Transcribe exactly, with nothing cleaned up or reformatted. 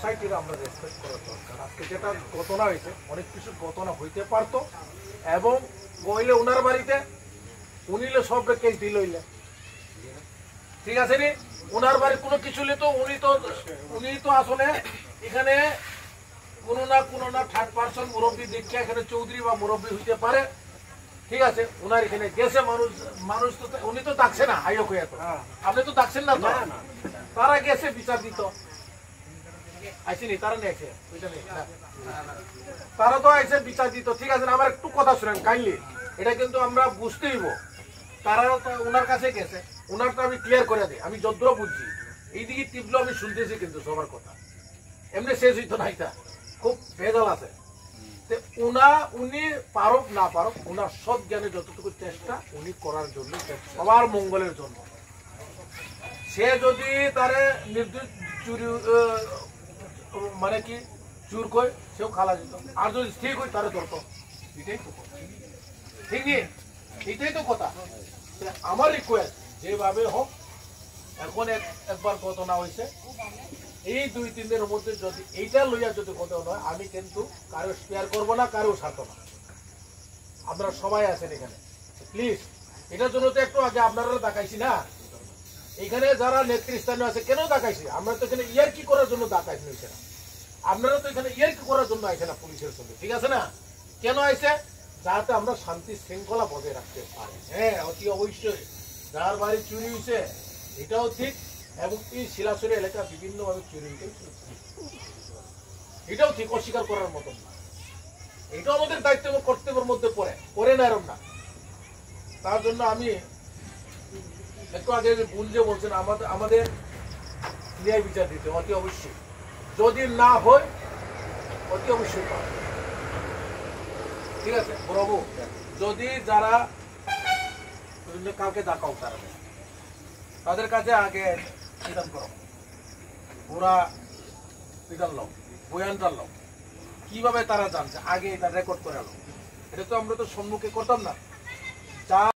সোসাইটির আমরা রেসপেক্ট করা দরকার। আজকে যেটা ঘটনা হয়েছে, অনেক কিছু ঘটনা হইতে পারতো, এবং গইলে ওনার বাড়িতে উনিলে সব কেস দিল, ঠিক আছে নি? ওনার বাড়ি কোনো কিছু তো উনি তো উনি তো আসলে এখানে কোনো না কোনো না থার্ড পার্সন মুরব্বী দেখছে, এখানে চৌধুরী বা মুরব্বী হইতে পারে, ঠিক আছে? ওনার এখানে গেছে মানুষ, মানুষ তো উনি তো ডাকছে না আয়োগ হয়ে, তো আপনি তো ডাকছেন না, তো তারা গেছে বিচার দিত, আইসিনি তারা নিয়ে আসে, ওইটা নেই, তারা তো আইসে বিচার দিত, ঠিক আছে? আমার একটু কথা শুনেন কাইন্ডলি, এটা কিন্তু আমরা বুঝতে হইব। তারা তো ওনার কাছে গেছে, ওনারটা আমি ক্লিয়ার করে দিই, আমি যদ্র বুঝছি, এইদিকে তীব্র আমি শুনতেছি কিন্তু সবার কথা, এমনি শেষ হইতো না, এটা খুব ভেজাল আছে। উনা উনি পারক না পারক, উনার সৎ জ্ঞানে যতটুকু চেষ্টা উনি করার জন্য, সবার মঙ্গলের জন্য। সে যদি তারে নির্দোষ চুরি মানে কি চুর কই, সেও খালা যেত, আর যদি ঠিক হই তারে ধরতো, এটাই তো ঠিক নেই, এটাই তো কথা। আমার রিকোয়েস্ট যেভাবে হোক, এখন একবার ঘটনা হয়েছে, এই দুই তিন দিনের মধ্যে যদি এইটা লইয়া যদি ঘটনা হয়, আমি কিন্তু কারো স্পেয়ার করবো না, কারো ছাড়তো না। আপনারা সবাই আছেন এখানে, প্লিজ। এটার জন্য তো একটু আগে আপনারা দেখাইছি না, এখানে যারা নেতৃস্থানীয় আছে কেন দেখাইছি? আমরা তো এখানে ইয়ার কি করার জন্য দেখাইছি না, আপনারা তো এখানে ইয়ার কি করার জন্য আইছে না পুলিশের সঙ্গে, ঠিক আছে না? কেন আইছে? যাতে আমরা শান্তি শৃঙ্খলা বজায় রাখতে পারি। হ্যাঁ, অতি অবশ্যই যার বাড়ি চুরি হয়েছে এটাও ঠিক, এবং এই শিলাচুরি এলাকা বিভিন্নভাবে চুরি হয়েছে এটাও ঠিক, অস্বীকার করার মতন না। এটাও আমাদের দায়িত্ব এবং কর্তব্যের মধ্যে পড়ে, করে না এরম না। তার জন্য আমি একটু আগে ভুল যে বলছেন, আমাদের আমাদের ন্যায় বিচার দিতে অতি অবশ্যই, যদি না হয় অতি অবশ্যই পাবে, ঠিক আছে? প্রভু যদি যারা কাউকে দেখাও, তারা তাদের কাছে আগে বিধান করো, ওরা বিধান লোক বয়ানটার লোক কিভাবে তারা জানছে, আগে এটা রেকর্ড করে আলো, এটা তো আমরা তো সম্মুখে করতাম না। যা